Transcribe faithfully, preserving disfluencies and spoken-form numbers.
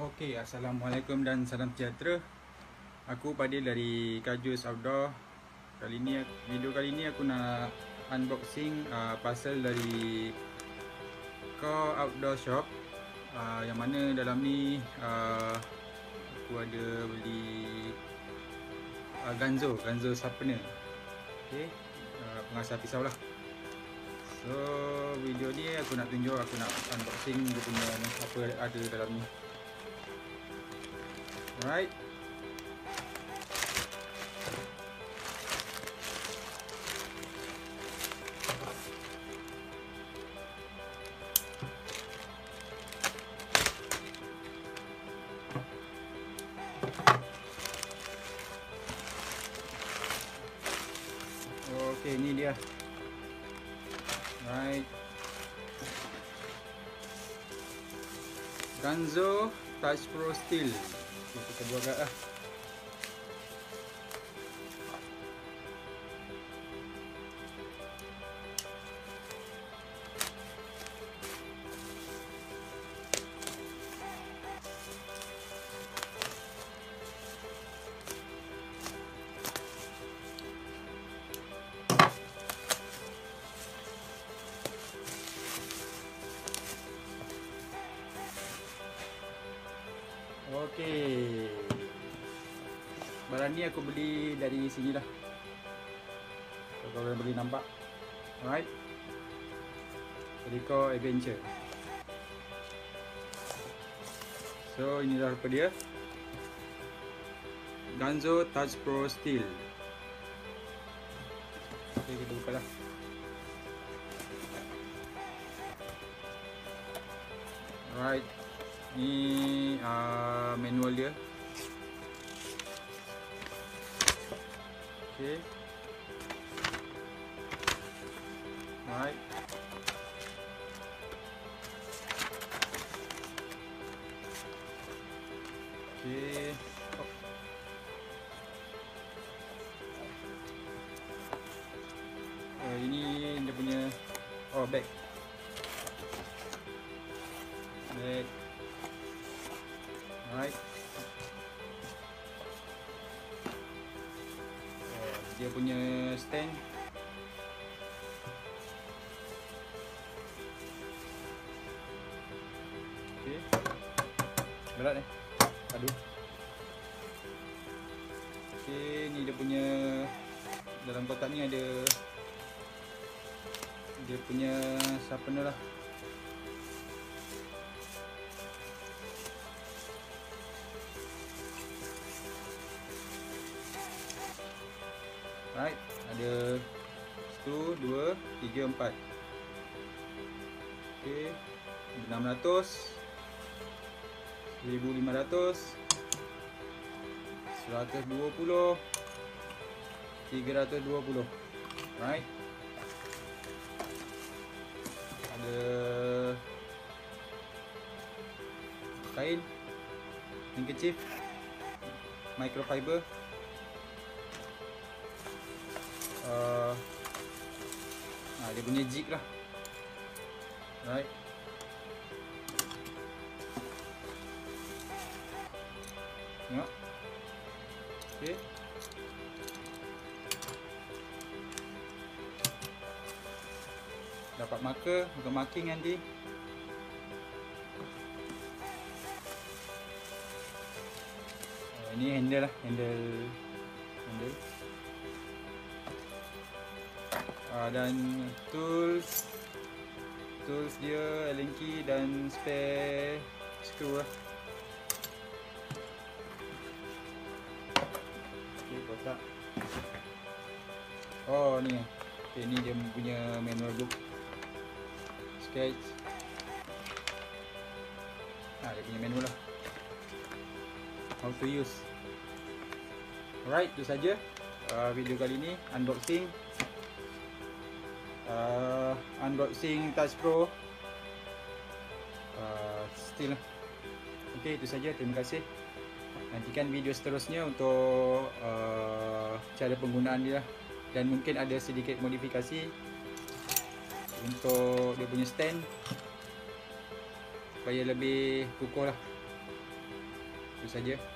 Okey, Assalamualaikum dan salam sejahtera. Aku Padil dari Kajus Outdoor. Kali ni, video kali ni aku nak unboxing uh, parcel dari Core Outdoor Shop, uh, yang mana dalam ni uh, aku ada beli uh, Ganzo, Ganzo sharpener. Okey, uh, pengasah pisau lah. So video ni aku nak tunjuk, aku nak unboxing dia punya apa ada dalam ni. Alright. Okey, ini dia. Right. Ganzo Touch Pro Steel. Okay, kita buat agak lah. Okey, barang ni aku beli dari sini lah. Kalau korang boleh nampak. Alright, dari Core Adventure. So inilah rupa dia, Ganzo Touch Pro Steel. Okey, kita buka lah. Alright, ni uh, manual dia. Okay. Alright. Okay. Oh. Uh, ini dia punya oh bag. Bag. Alright. Uh, dia punya stand. Okay. Berat eh. Aduh. Okay, ni dia punya, dalam kotak ni ada dia punya sharpener lah. Right, ada satu, dua, tiga, empat. Okey, enam ratus, seribu lima ratus, seratus dua puluh, tiga ratus dua puluh. Right. Ada kain, handkerchief, microfiber. Uh, nah, dia punya jig lah. Right. Tengok. Okay. Dapat marker untuk marking nanti. Uh, ini handle lah, handle handle. Uh, dan tools tools dia, Allen key dan spare screw lah. Okay, kotak. Oh ni, okay, ni dia punya manual book, sketch. Ah, dia punya manual lah, how to use. Alright, itu saja uh, video kali ni, unboxing Uh, unboxing Touch Pro uh, Steel lah. Okey, itu saja. Terima kasih. Nantikan video seterusnya untuk uh, cara penggunaan dia, dan mungkin ada sedikit modifikasi untuk dia punya stand supaya lebih kukuh lah. Itu saja.